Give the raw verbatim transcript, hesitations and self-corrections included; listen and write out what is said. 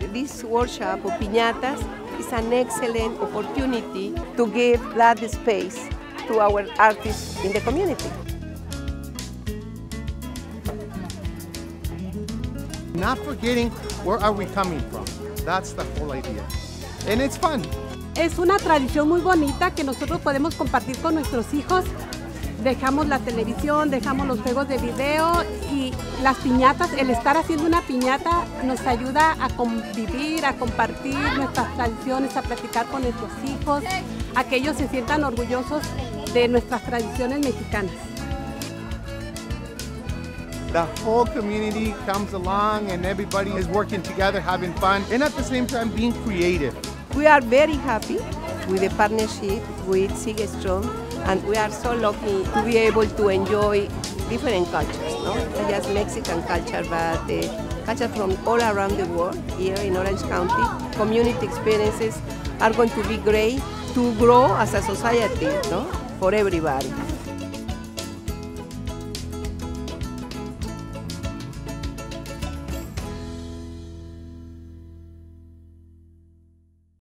this workshop of piñatas is an excellent opportunity to give that space to our artists in the community. Not forgetting where are we coming from. That's the whole idea. And it's fun. Es una tradición muy bonita que nosotros podemos compartir con nuestros hijos. Dejamos la televisión, dejamos los juegos de video y las piñatas, el estar haciendo una piñata nos ayuda a convivir, a compartir nuestras tradiciones, a platicar con nuestros hijos, a que ellos se sientan orgullosos de nuestras tradiciones mexicanas. The whole community comes along and everybody is working together, having fun, and at the same time being creative. We are very happy with the partnership with Sigue Strong, and we are so lucky to be able to enjoy different cultures, no? Not just Mexican culture, but uh, culture from all around the world here in Orange County. Community experiences are going to be great to grow as a society, no? For everybody.